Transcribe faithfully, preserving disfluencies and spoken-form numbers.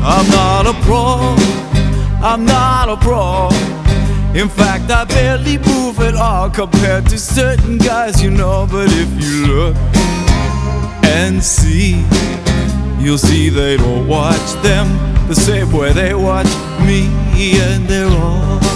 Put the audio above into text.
I'm not a pro, I'm not a pro. In fact, I barely move at all compared to certain guys, you know. But if you look and see, you'll see they don't watch them the same way they watch me. And they're all